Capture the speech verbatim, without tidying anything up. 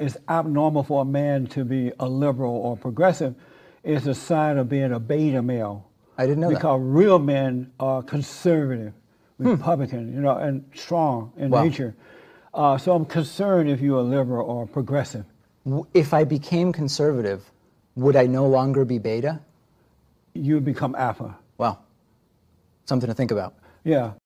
it's abnormal for a man to be a liberal or progressive. It's a sign of being a beta male. I didn't know because that. Because real men are conservative, Republican, hmm. you know, and strong in wow. nature. Uh, so I'm concerned if you're a liberal or progressive. If I became conservative, would I no longer be beta? You would become alpha. Wow. Something to think about. Yeah.